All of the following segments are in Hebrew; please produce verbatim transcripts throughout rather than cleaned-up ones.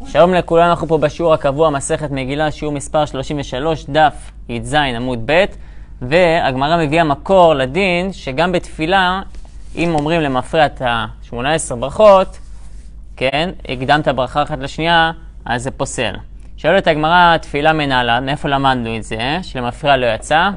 שלום לכולם, אנחנו פה בשיעור הקבוע, מסכת מגילה, שיעור מספר שלושים ושלוש, דף י"ז עמוד ב', והגמרא מביאה מקור לדין שגם בתפילה, אם אומרים למפרע את ה-שמונה עשרה ברכות, כן, הקדמת ברכה אחת לשנייה, אז זה פוסל. שואלת הגמרא, תפילה מנהלה, מאיפה למדנו את זה, שלמפרע לא יצא?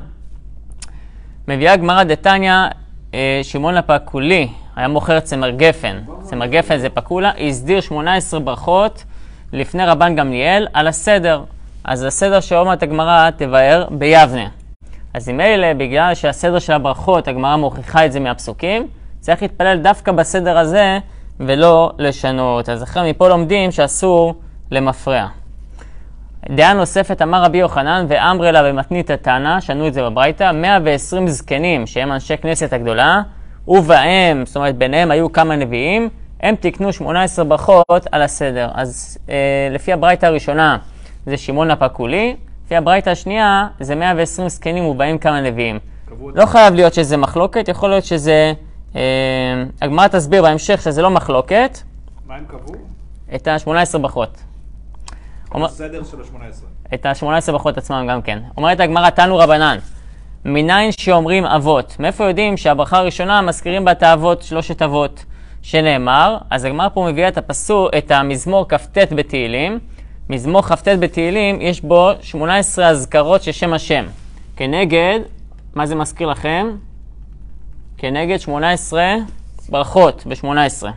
מביאה הגמרא דתניא, שמעון הפקולי, היה מוכר צמר גפן, צמר גפן זה פקולה, הסדיר שמונה עשרה ברכות לפני רבן גמליאל על הסדר. אז הסדר שאומרת הגמרא תבאר ביבנה. אז אם אלה, בגלל שהסדר של הברכות, הגמרא מוכיחה את זה מהפסוקים, צריך להתפלל דווקא בסדר הזה ולא לשנות. אז אחרי מפה לומדים שאסור למפרע. דעה נוספת, אמר רבי יוחנן ואמרי לה במתנית התנא, שנו את זה בברייתא, מאה ועשרים זקנים שהם אנשי כנסת הגדולה, ובהם, זאת אומרת ביניהם היו כמה נביאים, הם תקנו שמונה עשרה ברכות על הסדר. אז אה, לפי הברייתא הראשונה זה שמעון הפקולי, לפי הברייתא השנייה זה מאה ועשרים זקנים ובהם כמה נביאים. לא חייב להיות שזה מחלוקת, יכול להיות שזה, אה, הגמרא תסביר בהמשך שזה לא מחלוקת. מה הם קבעו? את ה-שמונה עשרה ברכות. הסדר של ה-שמונה עשרה. את ה-שמונה עשרה ברכות עצמם גם כן. אומרת הגמרא, תנו רבנן, מניין שאומרים אבות. מאיפה יודעים שהברכה הראשונה מזכירים בה את האבות, שלושת אבות שנאמר? אז הגמרא פה מביאה את הפסוק, את המזמור כ"ט בתהילים. מזמור כ"ט בתהילים יש בו שמונה עשרה הזכרות של שם השם. כנגד, מה זה מזכיר לכם? כנגד שמונה עשרה ברכות ב-שמונה עשרה.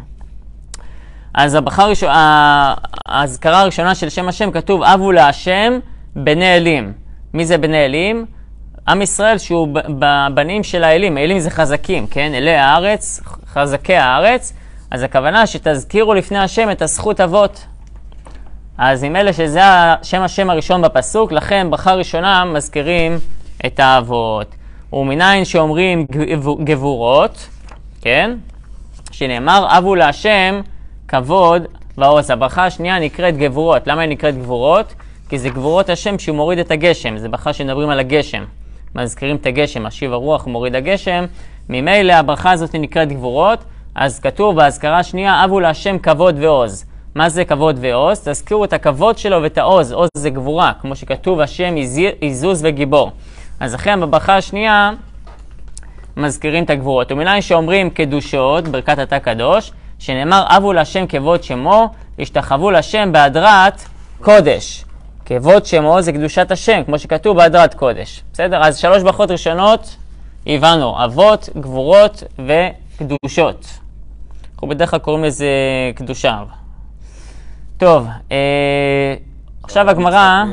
אז הברכה הראשונה, ההזכרה הראשונה של שם השם כתוב אבו להשם בני אלים. מי זה בני אלים? עם ישראל שהוא בבנים של האלים. האלים זה חזקים, כן? אלי הארץ, חזקי הארץ. אז הכוונה שתזכירו לפני השם את הזכות אבות. אז עם אלה שזה שם השם הראשון בפסוק, לכן ברכה ראשונה מזכירים את האבות. ומניין שאומרים גבורות, כן? שנאמר אבו להשם כבוד ועוז. הברכה השנייה נקראת גבורות. למה היא נקראת גבורות? כי זה גבורות השם שהוא מוריד את הגשם. זה ברכה שנדברים על הגשם. מזכירים את הגשם, השיב הרוח מוריד הגשם. ממילא הברכה הזאת נקראת גבורות. אז כתוב בהזכרה השנייה, אבו להשם כבוד ועוז. מה זה כבוד ועוז? תזכירו את הכבוד שלו ואת העוז. עוז זה גבורה, כמו שכתוב השם עזוז וגיבור. אז לכן בברכה השנייה מזכירים את הגבורות. ומניין שאומרים קדושות, ברכת אתה קדוש, שנאמר אבו להשם כבוד שמו, השתחוו להשם בהדרת קודש. כבוד שמו זה קדושת השם, כמו שכתוב בהדרת קודש. בסדר? אז שלוש ברכות ראשונות הבנו, אבות, גבורות וקדושות. אנחנו בדרך כלל קוראים לזה קדושה. טוב, אה, עכשיו הגמרא...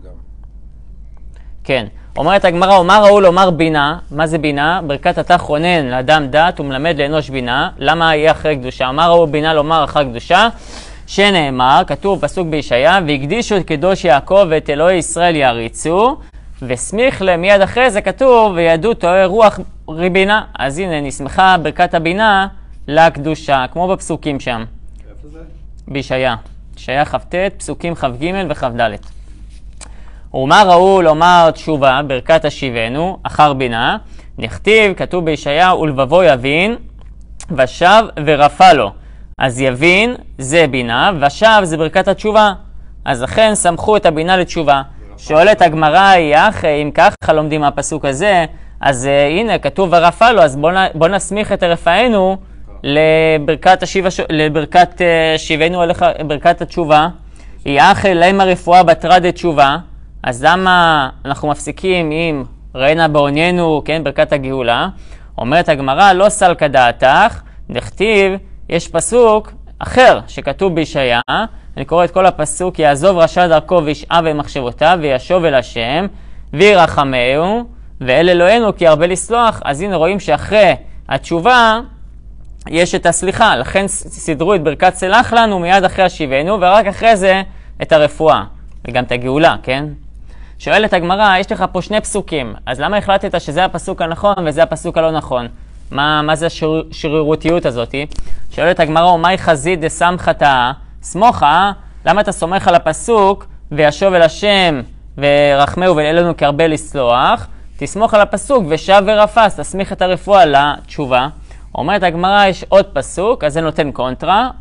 כן. אומרת הגמרא, מה ראו לומר בינה? מה זה בינה? ברכת אתה חונן לאדם דת ומלמד לאנוש בינה. למה יהיה אחרי קדושה? מה ראו בינה לומר אחרי קדושה? שנאמר, כתוב פסוק בישעיה, והקדישו את קדוש יעקב ואת אלוהי ישראל יעריצו, וסמיך להם מיד אחרי זה כתוב, וידעו טועה רוח ריבינה. אז הנה, נסמכה ברכת הבינה לקדושה, כמו בפסוקים שם. איפה זה? בישעיה. בישעיה כ"ט, פסוקים כ"ג וכ"ד. ומה ראו לומר תשובה, ברכת השיבנו, אחר בינה, נכתיב, כתוב בישעיה, ולבבו יבין, ושב ורפא לו. אז יבין זה בינה, ושב זה ברכת התשובה. אז לכן סמכו את הבינה לתשובה. שואלת הגמרא, איך, אם ככה לומדים מהפסוק הזה, אז uh, הנה, כתוב ורפא לו, אז בוא, בוא נסמיך את רפאנו לברכת, השיב, לברכת uh, שיבנו אליך, ברכת התשובה. איך להם הרפואה בתרד תשובה. אז למה אנחנו מפסיקים עם ראינה בעוניינו, כן, ברכת הגאולה? אומרת הגמרא, לא סל כדעתך, נכתיב, יש פסוק אחר שכתוב בישעיה, אני קורא את כל הפסוק, יעזוב רשע דרכו וישעה במחשבותיו וישוב אל השם וירחמהו ואל אלוהינו כי הרבה לסלוח. אז הנה רואים שאחרי התשובה יש את הסליחה, לכן סידרו את ברכת סלח לנו מיד אחרי השיבנו ורק אחרי זה את הרפואה וגם את הגאולה, כן? שואלת הגמרא, יש לך פה שני פסוקים, אז למה החלטת שזה הפסוק הנכון וזה הפסוק הלא נכון? מה, מה זה השרירותיות הזאת? שואלת הגמרא, ומאי חזית דסמכתא סמוכה, למה אתה סומך על הפסוק וישוב אל השם ורחמהו ואלנו כהרבה לסלוח? תסמוך על הפסוק ושב ורפא, תסמיך את הרפואה לתשובה. אומרת הגמרא, יש עוד פסוק, אז זה נותן קונטרה,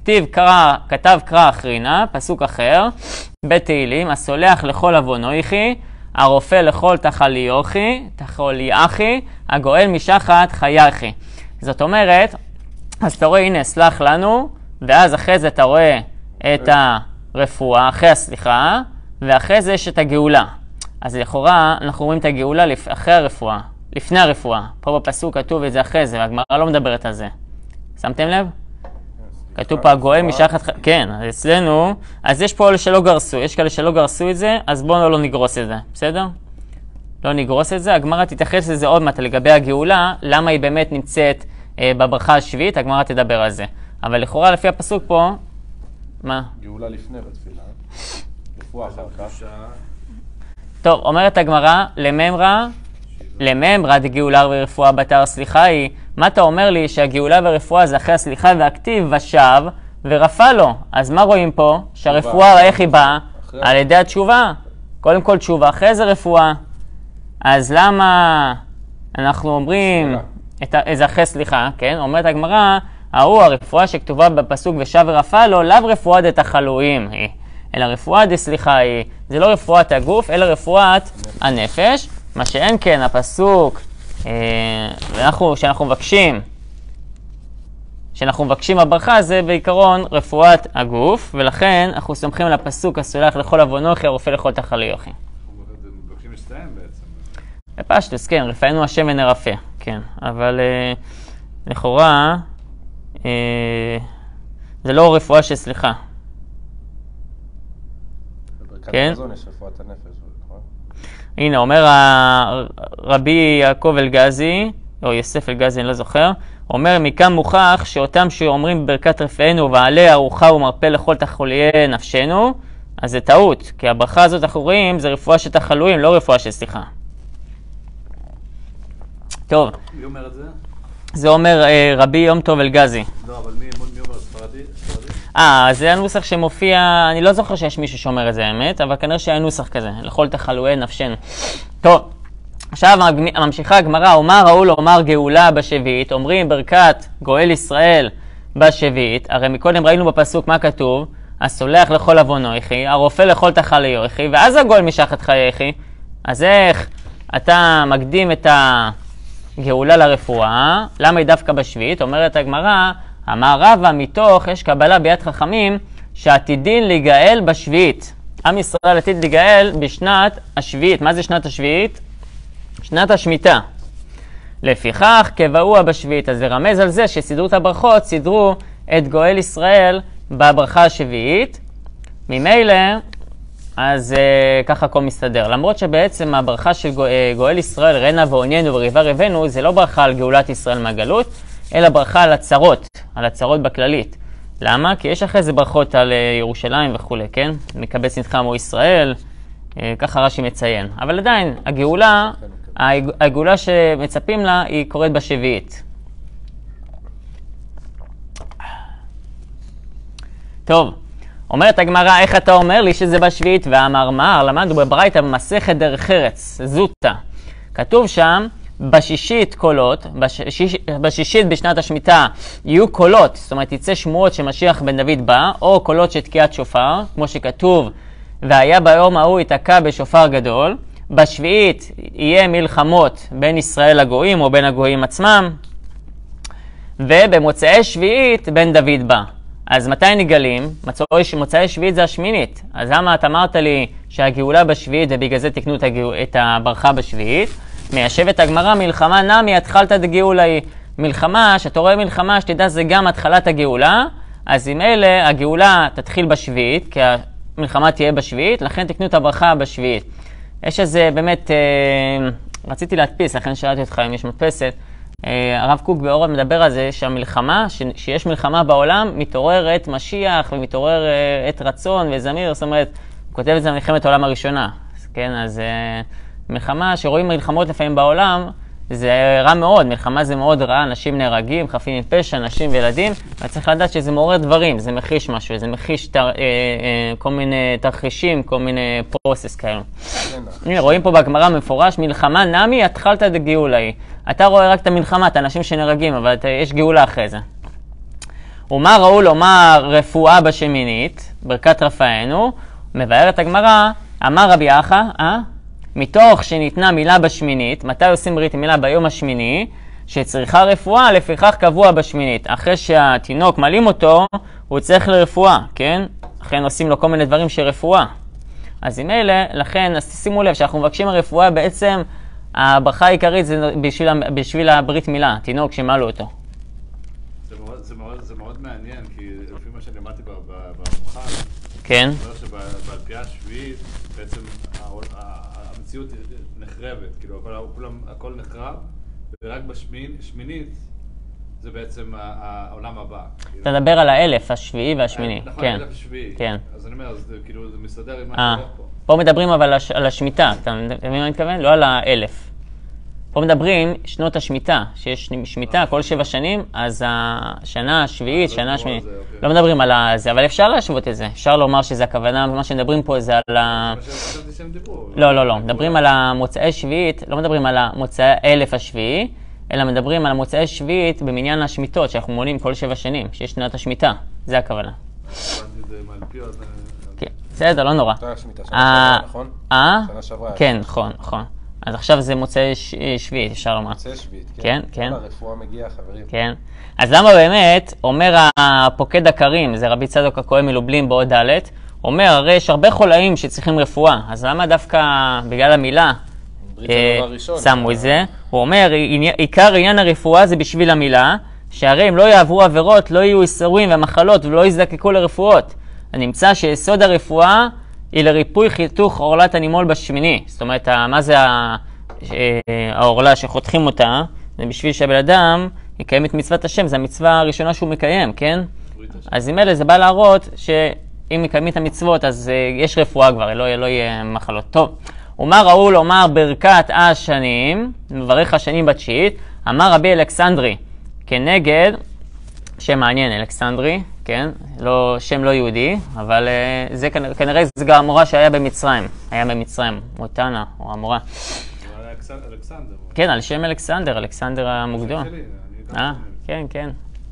כתיב קרא, כתב קרא אחרינה, פסוק אחר, בתהילים, הסולח לכל עוונויכי, הרופא לכל תחליוכי, תחליאכי, הגואל משחת חייכי. זאת אומרת, אז אתה רואה, הנה, סלח לנו, ואז אחרי זה אתה רואה את הרפואה, אחרי הסליחה, ואחרי זה יש את הגאולה. אז לכאורה אנחנו רואים את הגאולה אחרי הרפואה, לפני הרפואה. פה בפסוק כתוב את זה אחרי זה, והגמרא לא מדברת על זה. שמתם לב? כתוב פה הגואל משחת חייכי. כן, אצלנו, אז יש פה שלא גרסו, יש כאלה שלא גרסו את זה, אז בואו לא נגרוס את זה, בסדר? לא נגרוס את זה, הגמרא תתייחס לזה עוד מעט לגבי הגאולה, למה היא באמת נמצאת אה, בברכה השביעית, הגמרא תדבר על זה. אבל לכאורה לפי הפסוק פה, מה? גאולה לפני בתפילה, רפואה אחר כך. טוב, אומרת הגמרא, לממרא, לממרא דגאולה ורפואה בתר סליחה היא, מה אתה אומר לי שהגאולה ורפואה זה אחרי הסליחה והכתיב ושב ורפא לו? אז מה רואים פה? שהרפואה איך היא באה? על ידי התשובה. קודם כל תשובה, אחרי זה רפואה. אז למה אנחנו אומרים, זה אחרי סליחה, כן? אומרת הגמרא, ההוא הרפואה שכתובה בפסוק ושב ורפא לו, לאו רפואה דתחלואים היא, אלא רפואה דסליחה היא. זה לא רפואת הגוף, אלא רפואת הנפש. מה שאין כן, הפסוק, אנחנו, שאנחנו מבקשים, שאנחנו מבקשים הברכה, זה בעיקרון רפואת הגוף, ולכן אנחנו סומכים על הפסוק, הסולח לכל עוונוכי, הרופא לכל תחליוכי. מבקשים להסתיים בעצם. בפשטוס, כן, רפאנו השם ונרפא, כן, אבל אה, לכאורה, אה, זה לא רפואה של סליחה. בברכת כן? המזון יש רפואת הנפש, נכון? הנה, אומר רבי יעקב אלגזי, או יוסף אלגזי, אני לא זוכר, אומר, מכאן מוכח שאותם שאומרים בברכת רפאנו ועלי ארוחה ומרפא לכל תחלואי נפשנו, אז זה טעות, כי הברכה הזאת אנחנו רואים זה רפואה של תחלואים, לא רפואה של סליחה. טוב. מי אומר את זה? זה אומר אה, רבי יום טוב אלגזי. לא, אבל מי, מי אומר? ספרדי? ספרדי? אה, זה הנוסח שמופיע, אני לא זוכר שיש מישהו שאומר את זה האמת, אבל כנראה שהיה נוסח כזה, לכל תחלואי נפשנו. טוב, עכשיו ממשיכה הגמרא, אומר ראו לומר גאולה בשביעית, אומרים ברכת גואל ישראל בשביעית, הרי מקודם ראינו בפסוק מה כתוב, הסולח לכל עוונויכי, הרופא לכל תחליוכי, ואז הגואל משחת חייכי. אז איך אתה מקדים את הגאולה לרפואה? למה היא דווקא בשביעית? אומרת הגמרא, אמר רבא מתוך, יש קבלה ביד חכמים, שעתידין להיגאל בשביעית. עם ישראל עתיד להיגאל בשנת השביעית. מה זה שנת השביעית? שנת השמיטה. לפיכך קבעוה בשביעית. אז זה רמז על זה שסידרו את הברכות, סידרו את גואל ישראל בברכה השביעית. ממילא, אז אה, ככה הכל מסתדר. למרות שבעצם הברכה של גוא, אה, גואל ישראל, רנה ועוניינו וריבה רבנו, זה לא ברכה על גאולת ישראל מהגלות, אלא ברכה על הצרות, על הצרות בכללית. למה? כי יש אחרי זה ברכות על אה, ירושלים וכו', כן? מקבץ נדחה עמו ישראל, אה, ככה רש"י מציין. אבל עדיין, הגאולה, הגאולה שמצפים לה היא קורית בשביעית. טוב, אומרת הגמרא, איך אתה אומר לי שזה בשביעית? ואמר מר, למדנו בברייתא במסכת דרך ארץ, זוטה. כתוב שם, בשישית קולות, בשיש, בשישית בשנת השמיטה יהיו קולות, זאת אומרת יצא שמועות שמשיח בן דוד בא, או קולות של תקיעת שופר, כמו שכתוב, והיה ביום ההוא ייתקע בשופר גדול. בשביעית יהיה מלחמות בין ישראל לגויים או בין הגויים עצמם, ובמוצאי שביעית בן דוד בא. אז מתי נגלים? מוצאי שביעית זה השמינית. אז למה את אמרת לי שהגאולה בשביעית ובגלל זה תקנו את הברכה בשביעית? מיישבת הגמרא, מלחמה נמי התחלת דגאולה היא. מלחמה, שאתה רואה מלחמה, שתדע זה גם התחלת הגאולה, אז עם אלה הגאולה תתחיל בשביעית, כי המלחמה תהיה בשביעית, לכן תקנו את הברכה בשביעית. יש איזה באמת, אה, רציתי להדפיס, לכן שאלתי אותך אם יש מדפסת, אה, הרב קוק באורן מדבר על זה שהמלחמה, ש, שיש מלחמה בעולם, מתעוררת משיח ומתעורר אה, עת רצון וזמיר, זאת אומרת, הוא כותב את זה במלחמת העולם הראשונה, כן, אז אה, מלחמה שרואים מלחמות לפעמים בעולם, זה רע מאוד, מלחמה זה מאוד רע, אנשים נהרגים, חפים מפשע, נשים וילדים, וצריך לדעת שזה מעורר דברים, זה מחיש משהו, זה מחיש תר, אה, אה, כל מיני תרחישים, כל מיני פרוסס כאלו. הנה, רואים פה בגמרא מפורש, מלחמה נמי התחלת דגאולה היא. אתה רואה רק את המלחמה, את האנשים שנהרגים, אבל אתה, יש גאולה אחרי זה. ומה ראו לומר רפואה בשמינית, ברכת רפאנו, מבארת הגמרא, אמר רבי אחא, אה? מתוך שניתנה מילה בשמינית, מתי עושים ברית מילה ביום השמיני, שצריכה רפואה, לפיכך קבוע בשמינית. אחרי שהתינוק מלאים אותו, הוא צריך לרפואה, כן? לכן עושים לו כל מיני דברים של רפואה. אז אם אלה, לכן, אז שימו לב שאנחנו מבקשים הרפואה, בעצם הברכה העיקרית זה בשביל, בשביל הברית מילה, תינוק שמלאו אותו. זה מאוד, זה מאוד, זה מאוד מעניין, כי לפי מה שלמדתי במוכן, כן. זה אומר שבאלפייה השביעית, בעצם המציאות נחרבת, כאילו הכל נחרב, ורק בשמינית זה בעצם העולם הבא. אתה מדבר על האלף השביעי והשמיני. נכון, כן. האלף השביעי. כן. אז אני אומר, כאילו זה מסתדר עם מה שקורה פה. פה מדברים אבל על השמיטה, אתה מבין מה אני מתכוון? לא על האלף. פה מדברים שנות השמיטה, שיש שמיטה כל שבע שנים, אז השנה השביעית, שנה השמינית. לא מדברים על זה, אבל אפשר להשוות את זה. אפשר לומר שזה הכוונה, ומה שמדברים פה זה על ה... לא, לא, לא. מדברים על המוצאי שביעית, לא מדברים על המוצאי אלף השביעי, אלא מדברים על המוצאי שביעית במניין השמיטות, שאנחנו מונים כל שבע שנים, שיש שנת השמיטה. זה הכוונה. כן, בסדר, לא נורא. שנה שעברה, נכון? אה? שנה שעברה. כן, נכון, נכון. אז עכשיו זה מוצאי שביעית, אפשר לומר. מוצאי שביעית, כן. כן, כן. הרפואה מגיעה, חברים. כן. אז למה באמת, אומר הפוקד הקרים, זה רבי צדוק הכהן מלובלין בעוד ד', אומר, הרי יש הרבה חולאים שצריכים רפואה, אז למה דווקא בגלל המילה שמו את זה? הוא אומר, עיקר עניין הרפואה זה בשביל המילה, שהרי אם לא יעברו עבירות, לא יהיו איסורים ומחלות ולא יזדקקו לרפואות. נמצא שיסוד הרפואה היא לריפוי חיתוך עורלת הנימול בשמיני. זאת אומרת, מה זה העורלה שחותכים אותה? זה בשביל שהבן אדם יקיים את מצוות השם, זו המצווה הראשונה שהוא מקיים, כן? אז עם אלה זה בא להראות שאם מקיימים את המצוות, אז יש רפואה כבר, לא, לא יהיה מחלות. טוב, ומה ראו לומר ברכת השנים, מברך השנים בתשיעית, אמר רבי אלכסנדרי, כנגד, שם מעניין, אלכסנדרי, כן? לא, שם לא יהודי, אבל uh, זה כנראה זה גם המורה שהיה במצרים, היה במצרים, מותנה, או המורה. אלכסנדר. כן, על שם אלכסנדר, אלכסנדר המוקדום. אה, כן, כן.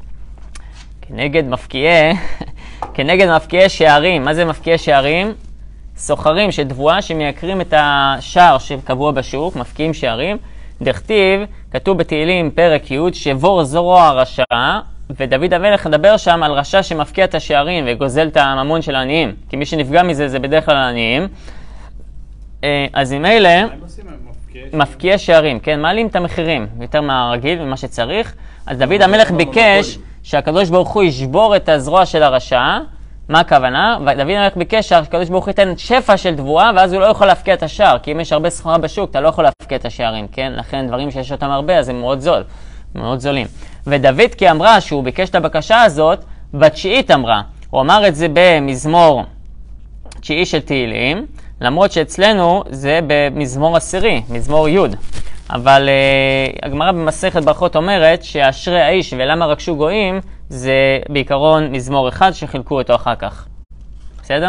כנגד מפקיעי, כנגד מפקיעי שערים. מה זה מפקיעי שערים? סוחרים של תבואה שמייקרים את השער שקבוע בשוק, מפקיעים שערים. דכתיב, כתוב בתהילים פרק י' שבור זרוע הרשע, ודוד המלך מדבר שם על רשע שמפקיע את השערים וגוזל את הממון של העניים, כי מי שנפגע מזה זה בדרך כלל העניים. אז עם אלה, מפקיעי שערים, כן, מעלים את המחירים יותר מהרגיל ומה שצריך. אז דוד המלך ביקש שהקדוש ברוך הוא ישבור את הזרוע של הרשע. מה הכוונה? ודוד המלך ביקש שהקדוש ברוך הוא ייתן שפע של תבואה, ואז הוא לא יכול להפקיע את השער, כי אם יש הרבה סחורה בשוק, אתה לא יכול להפקיע את השערים, כן? לכן דברים שיש אותם הרבה, אז הם מאוד זול, מאוד זולים. ודוד כי אמרה שהוא ביקש את הבקשה הזאת, בתשיעית אמרה. הוא אמר את זה במזמור תשיעי של תהילים, למרות שאצלנו זה במזמור עשירי, מזמור י'. אבל uh, הגמרא במסכת ברכות אומרת שאשרי האיש ולמה רגשו גויים זה בעיקרון מזמור אחד שחילקו אותו אחר כך. בסדר?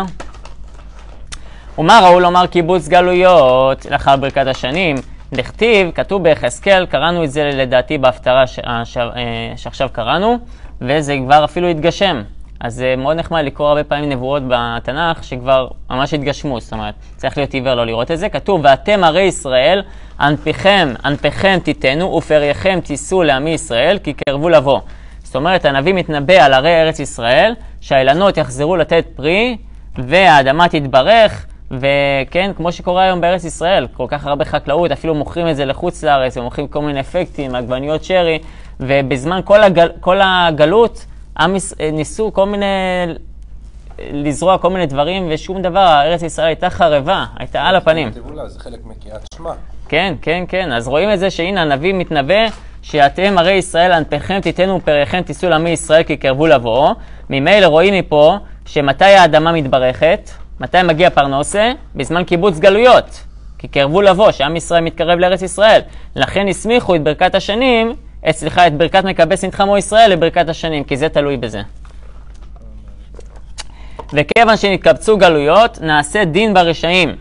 ומה ראו לומר קיבוץ גלויות לאחר ברכת השנים? דכתיב, כתוב ביחזקאל, קראנו את זה לדעתי בהפטרה ש... ש... שעכשיו קראנו, וזה כבר אפילו התגשם. אז זה מאוד נחמד לקרוא הרבה פעמים נבואות בתנ"ך שכבר ממש התגשמו, זאת אומרת, צריך להיות עיוור לא לראות את זה. כתוב, ואתם הרי ישראל, ענפיכם, ענפיכם תיתנו ופרייכם תישאו לעמי ישראל, כי קרבו לבוא. זאת אומרת, הנביא מתנבא על הרי ארץ ישראל, שהאילנות יחזרו לתת פרי, והאדמה תתברך, וכן, כמו שקורה היום בארץ ישראל, כל כך הרבה חקלאות, אפילו מוכרים את זה לחוץ לארץ, ומוכרים כל מיני אפקטים, עגבניות שרי, ובזמן כל, הגל, כל הגלות, ניסו כל מיני, לזרוע כל מיני דברים, ושום דבר, ארץ ישראל הייתה חרבה, הייתה על הפנים. זה חלק מקריאת שמע. כן, כן, כן. אז רואים את זה שהנה הנביא מתנבא, שאתם הרי ישראל, ענפיכם תיתנו ופרייכם תישאו לעמי ישראל כי קרבו לבוא. ממילא רואים מפה שמתי האדמה מתברכת, מתי מגיע פרנסה? בזמן קיבוץ גלויות, כי קרבו לבוא, שעם ישראל מתקרב לארץ ישראל. לכן הסמיכו את ברכת השנים, סליחה, את ברכת מקבץ נתחמו ישראל לברכת השנים, כי זה תלוי בזה. וכיוון שנתקבצו גלויות, נעשה דין ברשעים.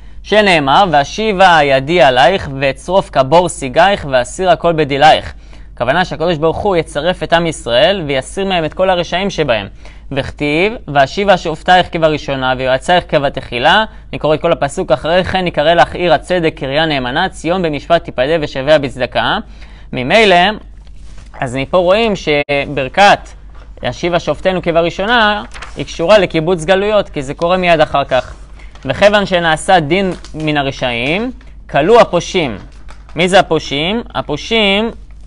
שנאמר, והשיבה ידי עלייך, ואצרוף כבור סיגייך, ואסיר הכל בדילייך. הכוונה שהקדוש ברוך הוא יצרף את עם ישראל ויסיר מהם את כל הרשעים שבהם. וכתיב, והשיבה שופטייך כבראשונה ויועצייך כבתחילה. אני קורא את כל הפסוק, אחרי כן יקרא לך עיר הצדק קריה נאמנה, ציון במשפט תיפדה ושביה בצדקה. ממילא, אז מפה רואים שברכת השיבה שופטינו כבראשונה היא קשורה לקיבוץ גלויות, כי זה קורה מיד אחר כך. וכיוון שנעשה דין מן הרשעים, כלו הפושים. מי זה הפושים? הפושים,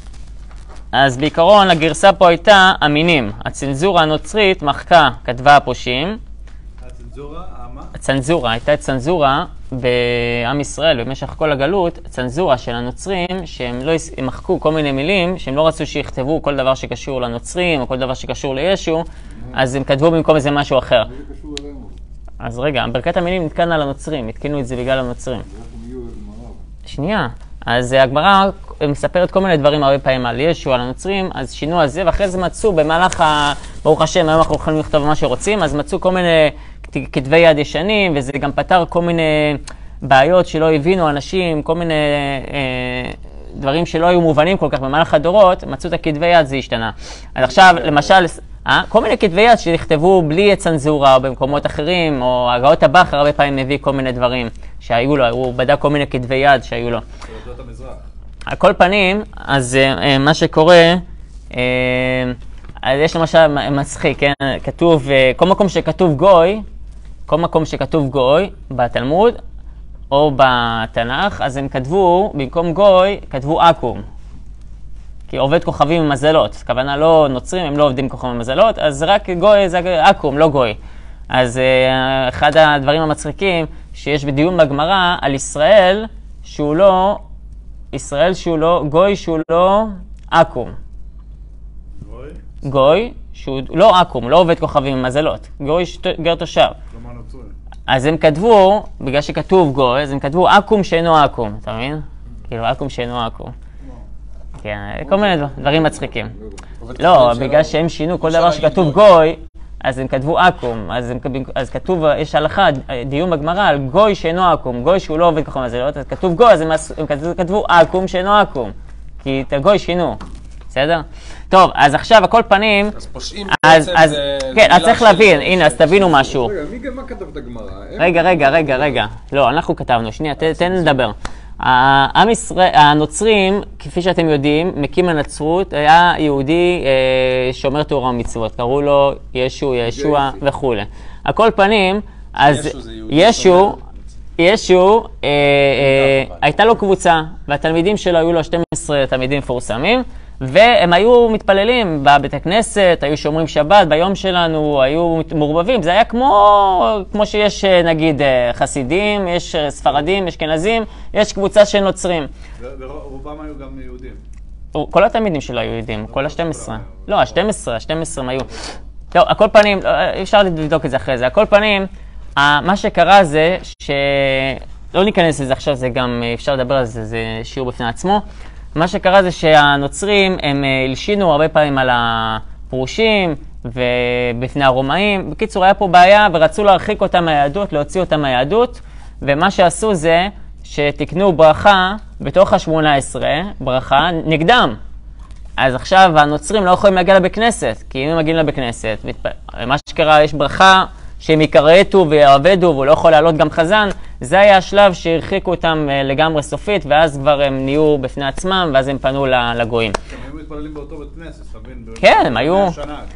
אז בעיקרון הגרסה פה הייתה המינים. הצנזורה הנוצרית מחקה, כתבה הפושים. הצנזורה, מה? הצנזורה, הייתה צנזורה בעם ישראל במשך כל הגלות, צנזורה של הנוצרים, שהם לא מחקו כל מיני מילים, שהם לא רצו שיכתבו כל דבר שקשור לנוצרים, או כל דבר שקשור לישו, אז הם כתבו במקום איזה משהו אחר. זה קשור אלינו. אז רגע, ברכת המינים נתקן על הנוצרים, התקינו את זה בגלל הנוצרים. שנייה, אז הגמרא מספרת כל מיני דברים הרבה פעמים על ישו, על הנוצרים, אז שינו על זה, ואחרי זה מצאו במהלך ה... ברוך השם, היום אנחנו יכולים לכתוב מה שרוצים, אז מצאו כל מיני כתבי יד ישנים, וזה גם פתר כל מיני בעיות שלא הבינו אנשים, כל מיני אה, דברים שלא היו מובנים כל כך במהלך הדורות, מצאו את הכתבי יד, זה השתנה. אז עכשיו, למשל, אה, כל מיני כתבי יד שנכתבו בלי צנזורה או במקומות אחרים, או הגאות הבחר הרבה פעמים מביא כל מיני דברים שהיו לו, הוא בדק כל מיני כתבי יד שהיו לו. תולדות המזרח. על כל פנים, אז אה, מה שקורה, אה, אז יש למשל מצחיק, כן? כתוב, אה, כל מקום שכתוב גוי, כל מקום שכתוב גוי בתלמוד או בתנ"ך, אז הם כתבו, במקום גוי, כתבו אקום. כי עובד כוכבים עם מזלות. הכוונה לא נוצרים, הם לא עובדים כוכבים עם מזלות, אז רק גוי זה אקום, לא גוי. אז אה, אחד הדברים המצחיקים שיש בדיון בגמרא על ישראל, שהוא לא, ישראל שהוא לא, גוי שהוא לא אקום. גוי? גוי שהוא לא אקום, לא עובד כוכבים עם מזלות. גוי גר תושב. כלומר נוצרי. אז הם כתבו, בגלל שכתוב גוי, אז הם כתבו אקום שאינו אקום, אתה מבין? כאילו אקום שאינו אקום. כן, כל מיני דברים מצחיקים. לא, בגלל שהם שינו כל דבר שכתוב גוי, אז הם כתבו אקום. אז כתוב, יש הלכה, דיון בגמרא על גוי שאינו אקום, גוי שהוא לא עובד ככה מזלות, אז כתוב גוי, אז הם כתבו אקום שאינו אקום. כי את הגוי שינו, בסדר? טוב, אז עכשיו, הכל פנים... אז פושעים אז, בעצם אז, זה... כן, אז צריך להבין, הנה, אז תבינו משהו. רגע, מי גם מה כתב את הגמרא? רגע, רגע, רגע, רגע. לא, אנחנו כתבנו, שנייה, תן לדבר. העם ישראל, הנוצרים, כפי שאתם יודעים, מקים הנצרות, היה יהודי אה, שומר תורה ומצוות, קראו לו ישו, ישוע וכו'. הכל פנים, אז ישו, ישו, אה, אה, הייתה לו קבוצה, והתלמידים שלו היו לו שנים עשר תלמידים מפורסמים, והם היו מתפללים בבית הכנסת, היו שומרים שבת, ביום שלנו היו מעורבבים. זה היה כמו, כמו שיש נגיד חסידים, יש ספרדים, יש אשכנזים, יש קבוצה של נוצרים. ורובם היו גם יהודים. כל התלמידים שלו היו יהודים, כל ה-שתים עשרה. לא, ה-שתים עשרה, ה-שתים עשרה הם היו. טוב, הכל פנים, אפשר לבדוק את זה אחרי זה. הכל פנים, מה שקרה זה ש... לא ניכנס לזה עכשיו, זה גם אפשר לדבר על זה, זה שיעור בפני עצמו. מה שקרה זה שהנוצרים הם הלשינו הרבה פעמים על הפרושים ובפני הרומאים. בקיצור, היה פה בעיה ורצו להרחיק אותם מהיהדות, להוציא אותם מהיהדות, ומה שעשו זה שתקנו ברכה בתוך ה-שמונה עשרה, ברכה נגדם. אז עכשיו הנוצרים לא יכולים להגיע לבית כנסת, כי אם הם מגיעים לבית כנסת, מה שקרה, יש ברכה שהם יקרעתו ויעבדו והוא לא יכול לעלות גם חזן, זה היה השלב שהרחיקו אותם לגמרי סופית, ואז כבר הם נהיו בפני עצמם, ואז הם פנו לגויים. הם היו מתפללים באותו בית כנסת, תבין? כן, הם היו...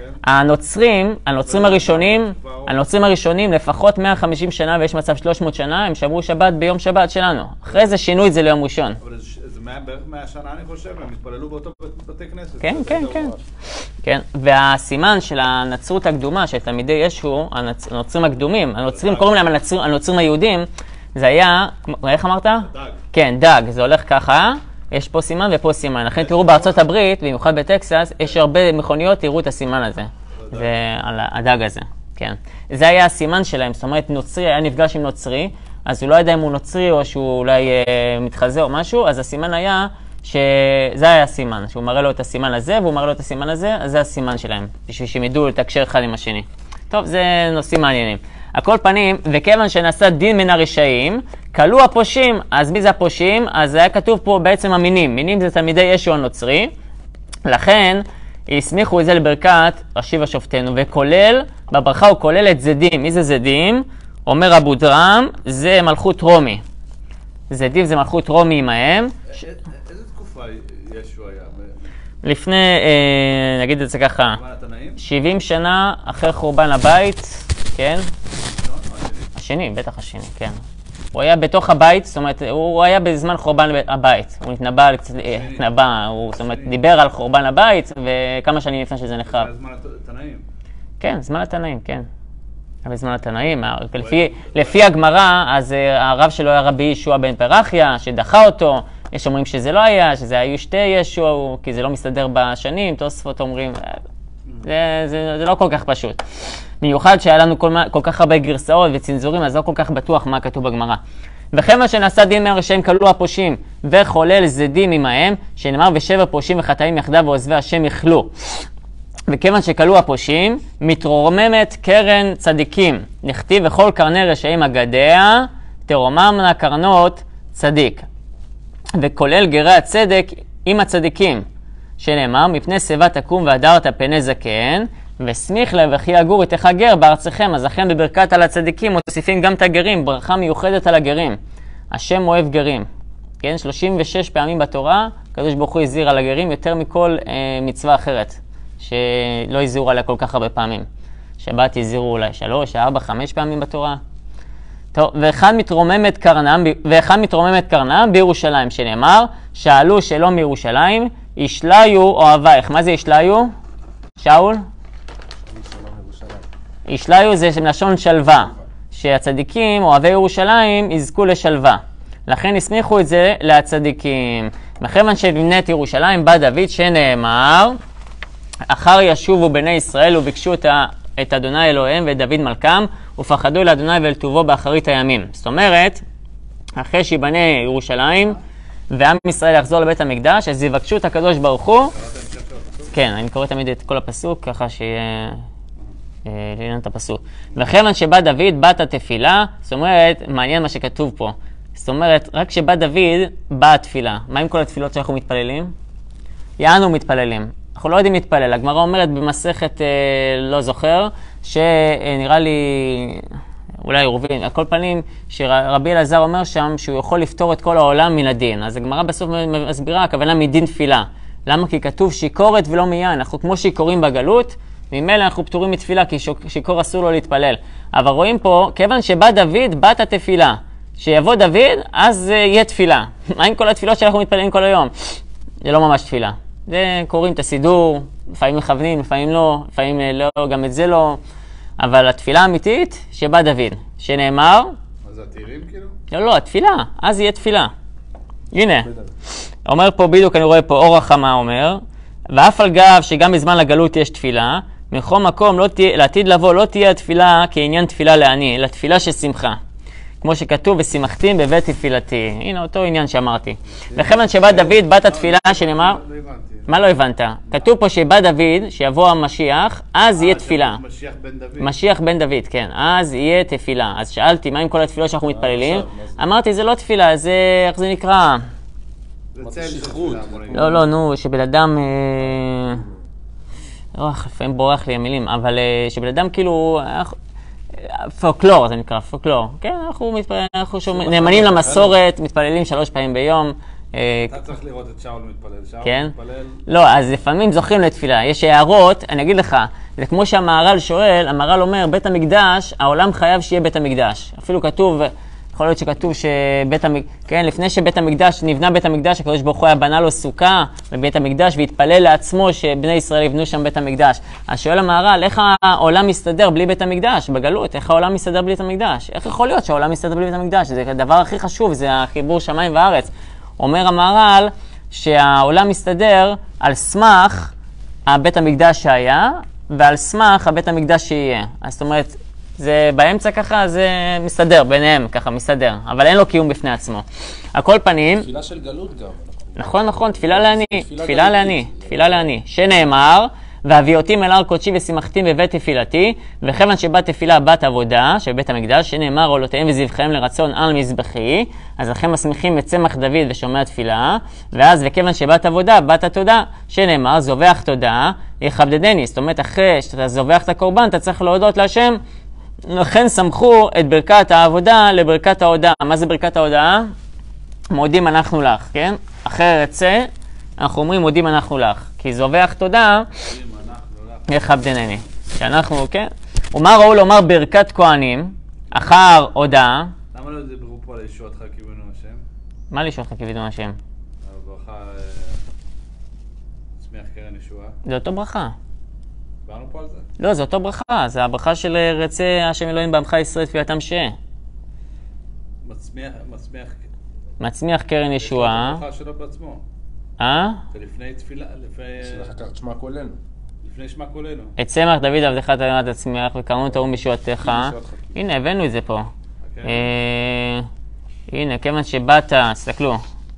הנוצרים, הנוצרים הראשונים, הנוצרים הראשונים, לפחות מאה וחמישים שנה, ויש מצב שלוש מאות שנה, הם שברו שבת ביום שבת שלנו. אחרי זה שינו את זה ליום ראשון. אבל זה בערך מאה שנה, אני חושב, הם התפללו באותו בתי כנסת. כן, כן, כן. כן, והסימן של הנצרות הקדומה, של תלמידי ישו, הנוצרים הקדומים, הנוצרים, קוראים להם הנוצרים היהודים, זה היה, איך אמרת? דג. כן, דג, זה הולך ככה, יש פה סימן ופה סימן. לכן תראו בארצות הברית, במיוחד בטקסס, יש הרבה מכוניות, תראו את הסימן הזה. זה על הדג הזה, כן. זה היה הסימן שלהם, זאת אומרת, נוצרי היה נפגש עם נוצרי, אז הוא לא ידע אם הוא נוצרי או שהוא אולי אה, מתחזה או משהו, אז הסימן היה שזה היה הסימן, שהוא מראה לו את הסימן הזה והוא מראה לו את הסימן הזה, אז זה הסימן שלהם, בשביל שהם ידעו לתקשר אחד עם השני. טוב, זה נושאים מעניינים. הכל פנים, וכיוון שנעשה דין מן הרשעים, כלו הפושים. אז מי זה הפושים? אז היה כתוב פה בעצם המינים. מינים זה תלמידי ישו הנוצרי, לכן, הסמיכו את זה לברכת השיבה שופטנו, וכולל, בברכה הוא כולל את זדים. מי זה זדים? אומר אבו דרם, זה מלכות רומי. זדים זה מלכות רומי עמהם. איזה תקופה ישו היה? לפני, נגיד את זה ככה, התנאים? שבעים שנה אחרי חורבן הבית, כן? השני, בטח השני, כן. הוא היה בתוך הבית, זאת אומרת, הוא היה בזמן חורבן הבית. הוא התנבא, התנבא, הוא זאת אומרת, דיבר על חורבן הבית, וכמה שנים לפני שזה נחרב. זה זמן התנאים? כן, זמן התנאים, כן. בזמן התנאים, לפי, לפי הגמרא, אז הרב שלו היה רבי ישוע בן פרחיה, שדחה אותו. יש אומרים שזה לא היה, שזה היו שתי ישוע, כי זה לא מסתדר בשנים, תוספות אומרים, זה, זה, זה לא כל כך פשוט. מיוחד שהיה לנו כל, כל כך הרבה גרסאות וצנזורים, אז לא כל כך בטוח מה כתוב בגמרא. וכן מה שנעשה דין מהרשעים כלו הפושעים, וחולל זדים עמהם, שנאמר ושבע פושעים וחטאים יחדיו ועוזבי השם יכלו. וכיוון שכלו הפושעים, מתרוממת קרן צדיקים. נכתיב וכל קרני רשעים אגדיה, תרוממנה קרנות צדיק. וכולל גרי הצדק עם הצדיקים, שנאמר, מפני שיבה תקום והדרת פני זקן, וסמיך לב וכי יגור איתך גר בארצכם. אז לכן בברכת על הצדיקים מוסיפים גם את הגרים, ברכה מיוחדת על הגרים. השם אוהב גרים. כן, שלושים ושש פעמים בתורה, הקדוש ברוך הוא הזהיר על הגרים יותר מכל אה, מצווה אחרת, שלא הזהירו עליה כל כך הרבה פעמים. שבת הזהירו אולי שלוש, ארבע, חמש פעמים בתורה. טוב, ואחד מתרוממת קרנם, ואחד מתרוממת קרנם בירושלים, שנאמר, שאלו שלום מירושלים, ישליו אוהבייך. מה זה ישליו? שאול? ישליו זה מלשון שלווה, שהצדיקים, אוהבי ירושלים, יזכו לשלווה. לכן הסמיכו את זה להצדיקים. מכיוון שנבנית ירושלים בא דוד שנאמר, אחר ישובו בני ישראל וביקשו את, ה, את אדוני אלוהיהם ואת דוד מלכם, ופחדו אל אדוני ואל טובו באחרית הימים. זאת אומרת, אחרי שיבנה ירושלים ועם ישראל יחזור לבית המקדש, אז יבקשו את הקדוש ברוך הוא. כן, אני קורא תמיד את כל הפסוק, ככה שיהיה לעניין את הפסוק. וכיוון שבא דוד, בת התפילה, זאת אומרת, מעניין מה שכתוב פה. זאת אומרת, רק שבא דוד, באה התפילה. מה עם כל התפילות שאנחנו מתפללים? יענו מתפללים. אנחנו לא יודעים להתפלל. הגמרא אומרת במסכת, אה, לא זוכר, שנראה לי, אולי רובין, על כל פנים, שרבי אלעזר אומר שם שהוא יכול לפתור את כל העולם מן הדין. אז הגמרא בסוף מסבירה, הכוונה מדין תפילה. למה? כי כתוב שיקורת ולא מיין. אנחנו כמו שיקורים בגלות, ממילא אנחנו פטורים מתפילה, כי שיקור אסור לו להתפלל. אבל רואים פה, כיוון שבא דוד, בת התפילה. שיבוא דוד, אז יהיה תפילה. מה עם כל התפילות שאנחנו מתפללים כל היום? זה לא ממש תפילה. זה קוראים את הסידור, לפעמים מכוונים, לפעמים לא, לפעמים לא, גם את זה לא. אבל התפילה האמיתית, שבא דוד, שנאמר... אז זה התהילים כאילו? לא, לא, התפילה, אז יהיה תפילה. הנה, אומר פה בדיוק, אני רואה פה אור החמה אומר, ואף על גב שגם בזמן לגלות יש תפילה, מכל מקום לא תהיה, לעתיד לבוא לא תהיה התפילה כעניין תפילה לעני, אלא תפילה של שמחה. כמו שכתוב, ושימחתים בבית תפילתי. הנה אותו עניין שאמרתי. וכיוון שבא דוד, בת התפילה שנאמר... לא הבנתי. מה לא הבנת? כתוב פה שבא דוד, שיבוא המשיח, אז יהיה תפילה. משיח בן דוד. משיח בן דוד, כן. אז יהיה תפילה. אז שאלתי, מה עם כל התפילות שאנחנו מתפללים? אמרתי, זה לא תפילה, זה... איך זה נקרא? זה צל של תפילה. לא, לא, נו, שבן אדם... לפעמים בורח לי המילים, אבל שבן אדם כאילו... פולקלור, זה נקרא, פולקלור. כן, אנחנו מתפללים, אנחנו נאמנים למסורת, מתפללים שלוש פעמים ביום. אתה צריך לראות את שאול מתפלל. שאול מתפלל... לא, אז לפעמים זוכרים לתפילה. יש הערות, אני אגיד לך, זה כמו שהמהר"ל שואל, המהר"ל אומר, בית המקדש, העולם חייב שיהיה בית המקדש. אפילו כתוב, יכול להיות שכתוב שבית המקדש, כן, לפני שבית המקדש, נבנה בית המקדש, הקדוש ברוך הוא היה בנה לו סוכה בבית המקדש, והתפלל לעצמו שבני ישראל יבנו שם בית המקדש. אז שואל המהר"ל, איך העולם מסתדר בלי בית המקדש? בגלות, איך העולם מסתדר בלי בית המקדש? איך יכול להיות שהעולם מסתדר בלי בית המקדש? זה הדבר הכי חשוב, זה החיבור שמיים וארץ. אומר המהר"ל שהעולם מסתדר על סמך הבית המקדש שהיה, ועל סמך הבית המקדש שיהיה. אז זאת אומרת, זה באמצע ככה, זה מסתדר ביניהם, ככה מסתדר, אבל אין לו קיום בפני עצמו. על כל פנים... תפילה של גלות גם. נכון, נכון, תפילה לעני, תפילה לעני, תפילה לעני. שנאמר, והביא אותי אל הר קודשי ושימחתי בבית תפילתי, וכיוון שבת תפילה בת עבודה, שבית המקדש, שנאמר עולותיהם וזבחיהם לרצון על מזבחי, אז לכם מסמיכים את צמח דוד ושומע תפילה, ואז וכיוון שבת עבודה, בת התודה, שנאמר זובח תודה, יכבדני. זאת אומרת, אחרי שאתה זובח את הקורבן, אתה צריך להודות להשם, לכן סמכו את ברכת העבודה לברכת ההודעה. מה זה ברכת ההודעה? מודים אנחנו לך, כן? אחרי רצה, אנחנו אומרים מודים אנחנו לך. כי זובח תודה, יכבדני. שאנחנו, כן? ומה ראו לומר ברכת כהנים, אחר הודעה. למה לא דיברו פה על ישועתך כיוונו השם? מה לישועתך כיוונו השם? הברכה, צמיח קרן ישועה. זה אותו ברכה. דיברנו פה על זה? לא, זה אותו ברכה. זה הברכה של רצה השם אלוהים בעמך ישראל תפילתם שאה. מצמיח, מצמיח... מצמיח קרן ישועה. זה הברכה שלו בעצמו. אה? זה לפני תפילה, לפני... שלך כך תשמע כולנו. לפני שמע כולנו. את צמח דוד עבדך תרימת תצמיח וקרנו תרום בישועתך. הנה, הבאנו את זה פה. הנה, כיוון שבאת, תסתכלו.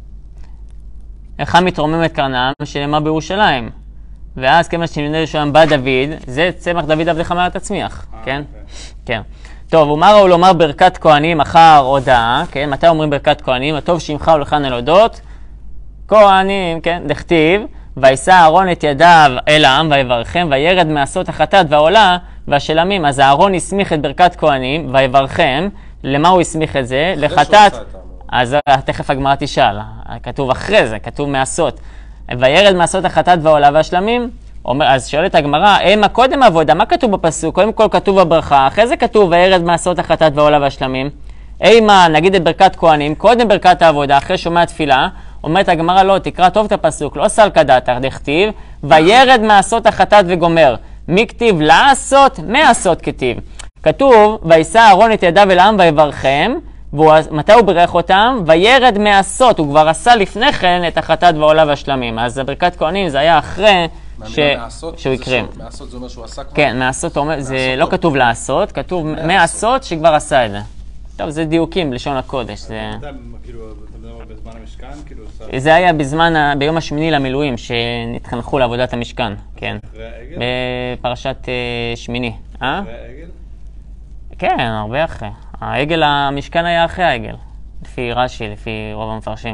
איך מתרוממת קרנם שנאמר בירושלים. ואז כיוון שנבנה ירושלים בא דוד, זה צמח דוד עבדך תרימת תצמיח. כן? כן. טוב, ומה ראו לומר ברכת כהנים אחר הודעה, כן? מתי אומרים ברכת כהנים? הטוב שמך ולכן אל הודות. כהנים, כן? דכתיב. וישא אהרון את ידיו אל העם ויברכם, וירד מעשות החטאת והעולה והשלמים. אז אהרון הסמיך את ברכת כהנים ויברכם. למה הוא הסמיך את זה? לחטאת. אז תכף הגמרא תשאל. כתוב אחרי זה, כתוב מעשות. וירד מעשות החטאת והעולה והשלמים. אומר, אז שואלת הגמרא, מה קודם עבודה? מה כתוב בפסוק? קודם כל כתוב בברכה, אחרי זה כתוב וירד מעשות החטאת והעולה והשלמים. מה, נגיד את ברכת כהנים, קודם ברכת העבודה, אחרי שומע תפילה. אומרת הגמרא לא, תקרא טוב את הפסוק, לא סל כדאתך, דכתיב, וירד מעשות החטאת וגומר. מי כתיב לעשות? מעשות כתיב. כתוב, וישא אהרון את ידיו אל העם ויברכם, ומתי הוא ברך אותם? וירד מעשות, הוא כבר עשה לפני כן את החטאת והעולה והשלמים. אז ברכת כהנים זה היה אחרי שהוא יקרה. מעשות זה אומר שהוא עשה כבר? כן, מעשות זה לא כתוב לעשות, כתוב מעשות שכבר עשה את זה. טוב, זה דיוקים, לשון הקודש. אתה כאילו, אתה מדבר בזמן המשכן? זה היה בזמן, ביום השמיני למילואים, שנתחנכו לעבודת המשכן, כן. אחרי העגל? בפרשת שמיני. אחרי העגל? כן, הרבה אחרי. העגל, המשכן היה אחרי העגל, לפי רש"י, לפי רוב המפרשים.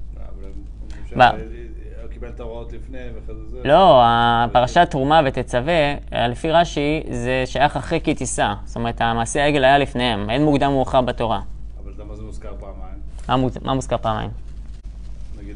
הוא קיבל את ההוראות לפני ואחרי זה... לא, הפרשת תרומה ותצווה, לפי רש"י, זה שייך אחרי כי תישא. זאת אומרת, המעשה העגל היה לפניהם, אין מוקדם מאוחר בתורה. אבל למה זה מוזכר פעמיים? מה מוזכר פעמיים? נגיד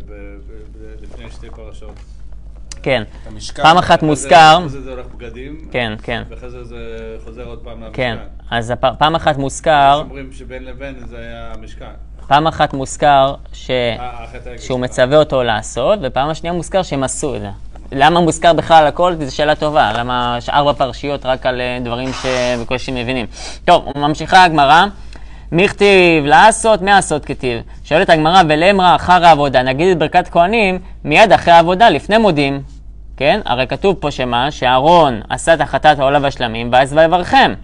לפני שתי פרשות. כן, פעם אחת מוזכר... אחרי זה זה הולך בגדים. כן, כן. ואחרי זה זה חוזר עוד פעם למשכן. כן, אז פעם אחת מוזכר... שאומרים שבין לבין זה היה המשכן. פעם אחת מוזכר שהוא מצווה אותו לעשות, ופעם השנייה מוזכר שהם עשו את זה. למה מוזכר בכלל על הכל? זו שאלה טובה. למה ארבע פרשיות רק על דברים שבקושי מבינים? טוב, ממשיכה הגמרא. מי כתיב לעשות? מעשות כתיב. שואלת הגמרא, ולאמרה אחר העבודה, נגיד את ברכת כהנים, מיד אחרי העבודה, לפני מודים. כן? הרי כתוב פה שמה? שאהרון עשה את החטאת העולה והשלמים, ואז ויברכם.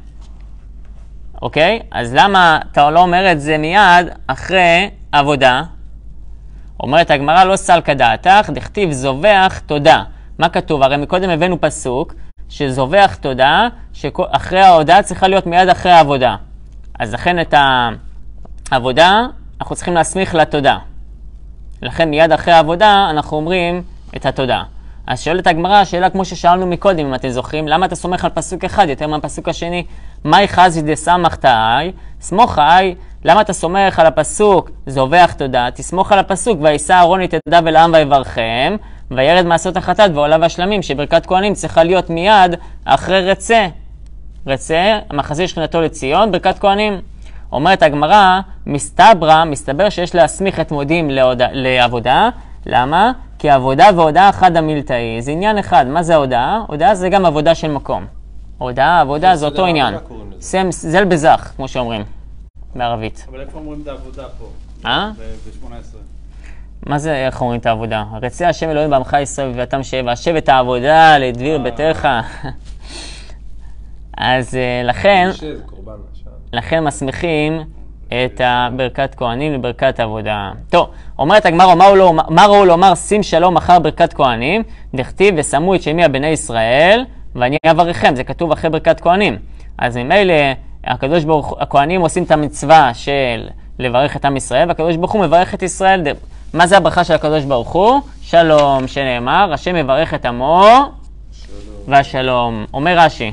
אוקיי? אז למה אתה לא אומר את זה מיד אחרי עבודה? אומרת הגמרא, לא סל כדאתך, דכתיב זובח תודה. מה כתוב? הרי מקודם הבאנו פסוק שזובח תודה, שאחרי ההודעה צריכה להיות מיד אחרי העבודה. אז לכן את העבודה אנחנו צריכים להסמיך לתודה. לכן מיד אחרי העבודה אנחנו אומרים את התודה. אז שואלת הגמרא, שאלה כמו ששאלנו מקודם, אם אתם זוכרים, למה אתה סומך על פסוק אחד יותר מהפסוק השני? מאי חזי דסמכתאי, סמוכי, למה אתה סומך על הפסוק זובח תודה? תסמוך על הפסוק, וישא אהרון את ידיו אל העם ויברכם, וירד מעשות החטאת ועולה והשלמים, שברכת כהנים צריכה להיות מיד אחרי רצה. רצה, המחזיר שכינתו לציון, ברכת כהנים. אומרת הגמרא, מסתברא, מסתבר שיש להסמיך את מודים להודע, לעבודה. למה? כי עבודה והודעה אחד המילתאי. זה עניין אחד. מה זה ההודעה? הודעה זה גם עבודה של מקום. הודעה, עבודה זה אותו עניין. זל בזך, כמו שאומרים, בערבית. אבל איפה אומרים את העבודה פה? אה? ב-שמונה עשרה. מה זה איך אומרים את העבודה? רצה השם אלוהים בעמך ישראל ובאתם שבע, השב את העבודה לדביר ביתך. אז לכן, לכן מסמיכים את ברכת כהנים לברכת עבודה. טוב, אומרת הגמרא, מה ראו לומר שים שלום אחר ברכת כהנים, דכתיב ושמו את שמי בני ישראל ואני אברכם, זה כתוב אחרי ברכת כהנים. אז ממילא הקדוש ברוך הוא, הכהנים עושים את המצווה של לברך את עם ישראל, והקדוש ברוך הוא מברך את ישראל. מה זה הברכה של הקדוש ברוך הוא? שלום, שנאמר, השם מברך את עמו והשלום. אומר רש"י,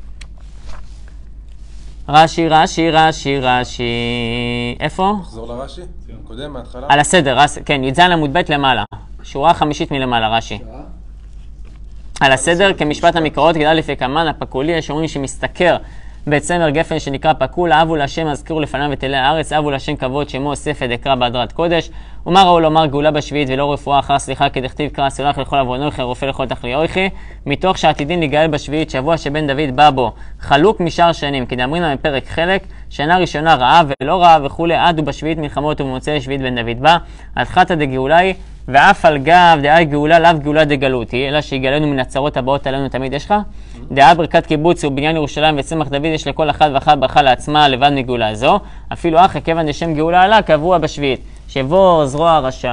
רש"י, רש"י, רש"י, רש"י, איפה? נחזור לרש"י? קודם, מההתחלה? על הסדר, כן, י"ז עמוד ב' למעלה, שורה חמישית מלמעלה, רש"י. על הסדר, כמשפט המקראות, גדל לפי כמן, הפקולי, יש אומרים שמסתכר בצמר גפן שנקרא פקול, אבו להשם הזכירו לפניו את אלי הארץ, אבו להשם כבוד שמו ספד אקרא בהדרת קודש, ומה ראו לומר גאולה בשביעית ולא רפואה אחר סליחה כדכתיב קרא סלח לכל עוונך רופא לכל תכליתך, מתוך שעתידין להיגאל בשביעית שבוע שבן דוד בא בו, חלוק משאר שנים, כדאמרינן מפרק חלק, שנה ראשונה רעה ולא רעה וכולי, עד ובשביעית מלחמות ובמוצאי שביעית בן דוד בא, עד חתא דגאולה היא, ואף על גב דאי גאולה לאו גאולה דגלות היא, אלא שיגאלנו מן הצרות הבאות עלינו תמיד. יש לך? דעה ברכת קיבוץ ובניין ירושלים וצמח דוד, יש לכל אחד ואחת ברכה לעצמה לבד מגאולה זו, אפילו אך כיוון דשם גאולה עלה קבוע בשביעית. שבור זרוע הרשע,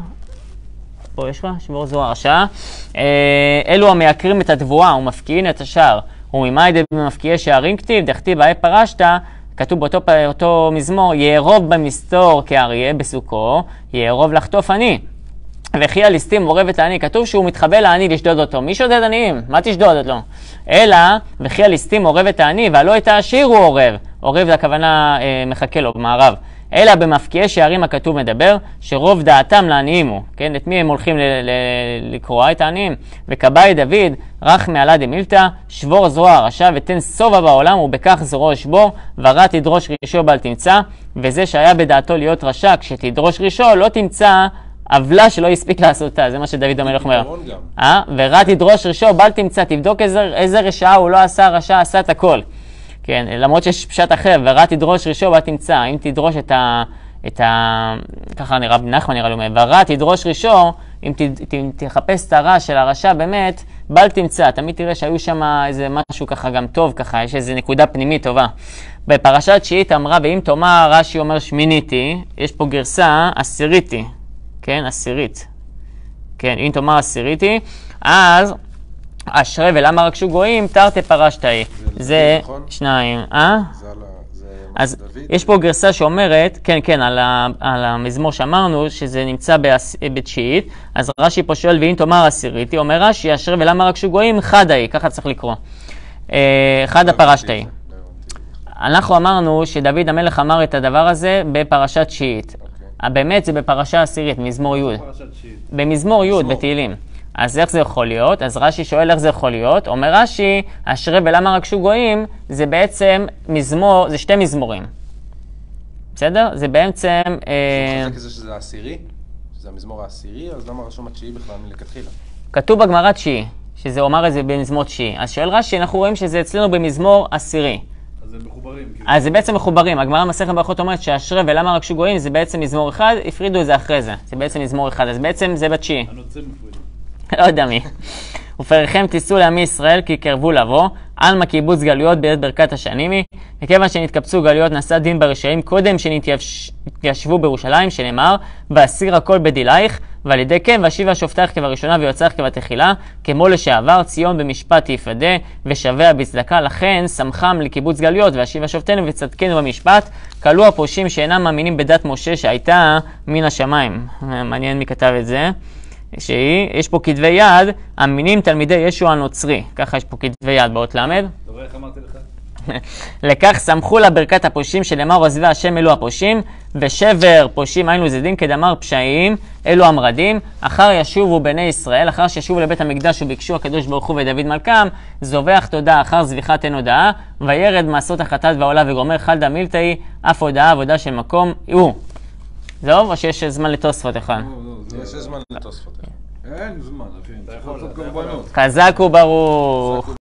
פה יש לך? שבור זרוע הרשע, אלו המעקרים את התבואה ומפקיעין את השער, וממה ידי במפקיעי שערים כתיב, דכתיב באי פרשת, כתוב באותו אותו מזמור, יערוב במסתור כאריה בסוכו, יערוב לחטוף עני. וכי הליסטים עורב את העני, כתוב שהוא מתחבא לעני לשדוד אותו. מי שודד עניים? מה תשדוד אותו? אלא, וכי הליסטים עורב את העני, והלא את העשיר הוא עורב. עורב זה הכוונה אה, מחכה לו במערב. אלא במפקיעי שערים הכתוב מדבר, שרוב דעתם לעניים הוא. כן? את מי הם הולכים ל- ל- לקרוא? את העניים. וקבאי דוד, רך מעלה דמילתא, שבור זרוע הרשע ותן סובה בעולם, ובכך זרוע שבור, ורע תדרוש רישו בל תמצא, וזה שהיה בדעתו להיות רשע, כשתדרוש רישו לא תמצא, עוולה שלא יספיק לעשותה, זה מה שדוד המלך אומר. אה? ורע תדרוש רישו, בל תמצא, תבדוק איזה, איזה רשעה הוא לא עשה, רשע עשה את הכל. כן, למרות שיש פשט אחר, ורע תדרוש רישו, בל תמצא. אם תדרוש את ה... את ה... ככה נראה, נחמן נראה לו, ורע תדרוש רישו, אם ת, ת, תחפש את הרע של הרשע באמת, בל תמצא. תמיד תראה שהיו שם איזה משהו ככה גם טוב, ככה, יש איזה נקודה פנימית טובה. בפרשת תשיעית אמרה, ואם תאמר, רש"י אומר שמיניתי, יש פה גרסה עשיריתי. כן, עשירית. כן, אם תאמר עשיריתי, אז אשרי ולמה רכשו גויים, תרתי פרשת היא. זה שניים, אה? אז יש פה גרסה שאומרת, כן, כן, על, ה, על המזמור שאמרנו, שזה נמצא בתשיעית, אז רש"י פה שואל, ואם תאמר עשיריתי, אומר רש"י, אשרי ולמה רכשו גויים, חדה היא, ככה צריך לקרוא. חדה פרשת היא. אנחנו אמרנו שדוד המלך אמר את הדבר הזה בפרשת תשיעית. באמת זה בפרשה עשירית, מזמור י'. במזמור י' בתהילים. אז איך זה יכול להיות? אז רש"י שואל איך זה יכול להיות. אומר רש"י, אשרי ולמה רכשו גויים, זה בעצם מזמור, זה שתי מזמורים. בסדר? זה בעצם... זה חזק כזה שזה העשירי? שזה המזמור העשירי, אז למה רשום התשיעי בכלל מלכתחילה? כתוב בגמרא תשיעי, שזה אומר את זה במזמור תשיעי. אז שואל רש"י, אנחנו רואים שזה אצלנו במזמור עשירי. אז זה מחוברים. אז זה בעצם מחוברים. הגמרא מסכת ברכות אומרת שאשרי ולמה רכשו גויים זה בעצם מזמור אחד, הפרידו את זה אחרי זה. זה בעצם מזמור אחד, אז בעצם זה בתשיעי. הנוצרים מפרידים. לא יודע מי. ופריכם תיסעו לעמי ישראל כי קרבו לבוא, עלמא קיבוץ גלויות בעת ברכת השנימי, וכיוון שנתקבצו גלויות נשא דין ברשעים קודם שנתיישבו בירושלים, שנאמר, ואסיר הכל בדילייך, ועל ידי כן ואשיבה שופטייך כבראשונה ויוצאך כבתחילה, כמו לשעבר ציון במשפט יפדה ושבע בצדקה, לכן שמחם לקיבוץ גלויות ואשיבה שופטנו וצדקנו במשפט, קלו הפושעים שאינם מאמינים בדת משה שהייתה מן השמיים. מעניין מי כתב את זה. שהיא, יש פה כתבי יד, אמינים תלמידי ישוע הנוצרי. ככה יש פה כתבי יד באות למד. טוב, איך אמרתי לך? לכך שמחו לה ברכת הפושעים שלאמר עוזבי השם אלו הפושעים, ושבר פושעים היינו זדים כדמר פשעים, אלו המרדים, אחר ישובו בני ישראל, אחר שישובו לבית המקדש וביקשו הקדוש ברוך הוא ודוד מלכם, זובח תודה אחר זביחת אין הודאה, וירד מעשות החטאת והעולה וגומר חלדה מילתאי, אף הודאה עבודה של מקום, הוא. זהו, או שיש זמן לתוספות אחד? יש זמן לתוספות. אין זמן, אחי. אתה יכול לעשות קורבנות. חזק וברוך.